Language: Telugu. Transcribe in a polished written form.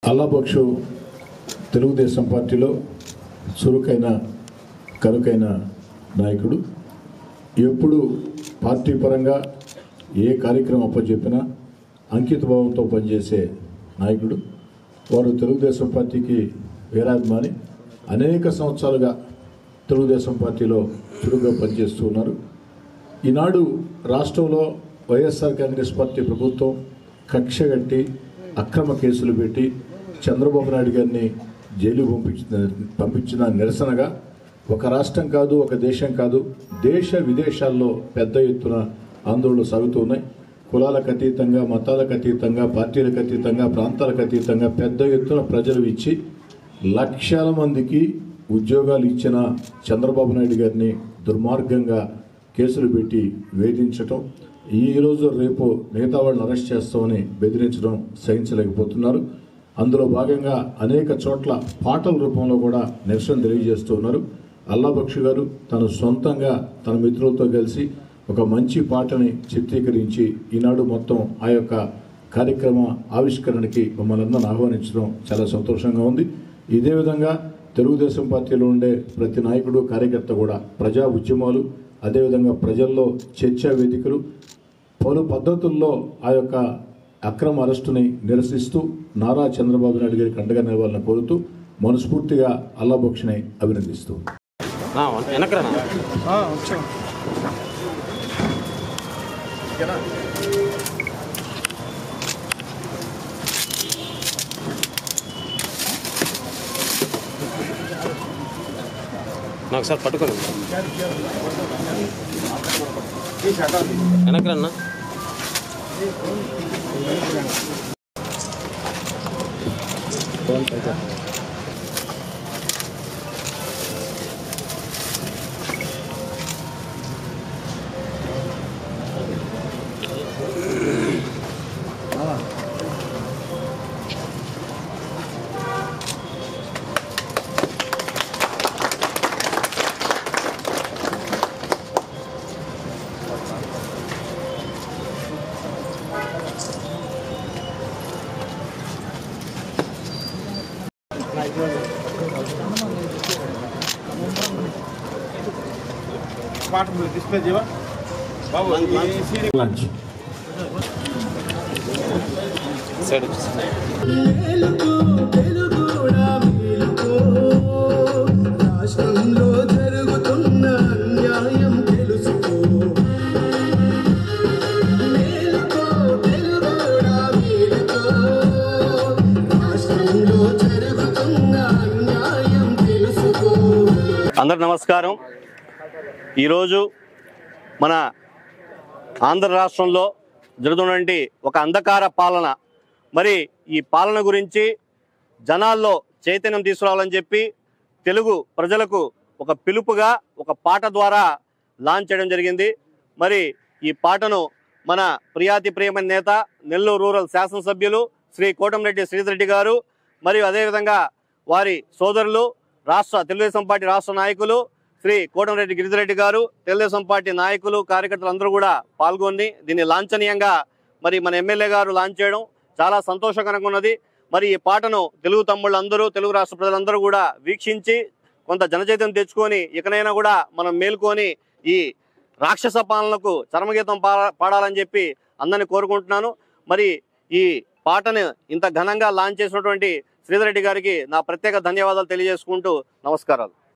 అల్లాబక్షు తెలుగుదేశం పార్టీలో చురుకైన కరుకైన నాయకుడు. ఎప్పుడు పార్టీ పరంగా ఏ కార్యక్రమం అప్పచెప్పినా అంకితభావంతో పనిచేసే నాయకుడు. వారు తెలుగుదేశం పార్టీకి వీరాభిమాని. అనేక సంవత్సరాలుగా తెలుగుదేశం పార్టీలో చురుగ్గా పనిచేస్తూ ఉన్నారు. ఈనాడు రాష్ట్రంలో వైఎస్ఆర్ కాంగ్రెస్ పార్టీ ప్రభుత్వం కక్షగట్టి అక్రమ కేసులు పెట్టి చంద్రబాబు నాయుడు గారిని జైలు పంపించిన నిరసనగా ఒక రాష్ట్రం కాదు, ఒక దేశం కాదు, దేశ విదేశాల్లో పెద్ద ఎత్తున ఆందోళనలు సాగుతూ ఉన్నాయి. కులాలకు అతీతంగా, మతాలకు అతీతంగా, పార్టీలకు అతీతంగా, ప్రాంతాలకు అతీతంగా పెద్ద ఎత్తున ప్రజలు ఇచ్చి లక్షల మందికి ఉద్యోగాలు ఇచ్చిన చంద్రబాబు నాయుడు గారిని దుర్మార్గంగా కేసులు పెట్టి వేధించటం, ఈరోజు రేపు మిగతా వాళ్ళని అరెస్ట్ చేస్తామని బెదిరించడం సహించలేకపోతున్నారు. అందులో భాగంగా అనేక చోట్ల పాటల రూపంలో కూడా నిరసన తెలియజేస్తూ ఉన్నారు. అల్లాబక్షు గారు తను సొంతంగా తన మిత్రులతో కలిసి ఒక మంచి పాటని చిత్రీకరించి ఈనాడు మొత్తం ఆ యొక్క కార్యక్రమ ఆవిష్కరణకి మమ్మల్ని అందరిని ఆహ్వానించడం చాలా సంతోషంగా ఉంది. ఇదే విధంగా తెలుగుదేశం పార్టీలో ఉండే ప్రతి నాయకుడు, కార్యకర్త కూడా ప్రజా ఉద్యమాలు, అదేవిధంగా ప్రజల్లో చర్చా వేదికలు, పలు పద్ధతుల్లో ఆ యొక్క అక్రమ అరెస్టుని నిరసిస్తూ నారా చంద్రబాబు నాయుడు గారికి అండగా నిలవాలని కోరుతూ మనస్ఫూర్తిగా అల్లాబక్షుని అభినందిస్తూ నాకు సార్ పట్టుకోండి వెనకరన్నా. डिस्प्ले जीवा बाबू लंच సైడ్ రాష్ట్రంలో జరుగుతున్న అన్యాయం తెలుసుకో, మేలుకో తెలుగోడా మేలుకో, రాష్ట్రంలో జరుగుతున్న అన్యాయం తెలుసుకో. అందరు నమస్కారం. ఈరోజు మన ఆంధ్ర రాష్ట్రంలో జరుగుతున్నటువంటి ఒక అంధకార పాలన, మరి ఈ పాలన గురించి జనాల్లో చైతన్యం తీసుకురావాలని చెప్పి తెలుగు ప్రజలకు ఒక పిలుపుగా ఒక పాట ద్వారా లాంచ్ చేయడం జరిగింది. మరి ఈ పాటను మన ప్రియాతి ప్రియమైన నేత నెల్లూరు రూరల్ శాసనసభ్యులు శ్రీ కోటంరెడ్డి శ్రీధర్ రెడ్డి గారు, మరియు అదేవిధంగా వారి సోదరులు తెలుగుదేశం పార్టీ రాష్ట్ర నాయకులు శ్రీ కోటంరెడ్డి గిరిధరెడ్డి గారు, తెలుగుదేశం పార్టీ నాయకులు, కార్యకర్తలు అందరూ కూడా పాల్గొని దీన్ని లాంఛనీయంగా మరి మన ఎమ్మెల్యే గారు లాంచ్ చేయడం చాలా సంతోషకరంగా ఉన్నది. మరి ఈ పాటను తెలుగు తమ్ముళ్ళందరూ, తెలుగు రాష్ట్ర ప్రజలందరూ కూడా వీక్షించి కొంత జనచైతన్యం తెచ్చుకొని ఇకనైనా కూడా మనం మేల్కొని ఈ రాక్షస పాలనకు చరమగీతం పాడాలని చెప్పి అందరినీ కోరుకుంటున్నాను. మరి ఈ పాటను ఇంత ఘనంగా లాంచ్ చేసినటువంటి శ్రీధర్ రెడ్డి గారికి నా ప్రత్యేక ధన్యవాదాలు తెలియజేసుకుంటూ నమస్కారాలు.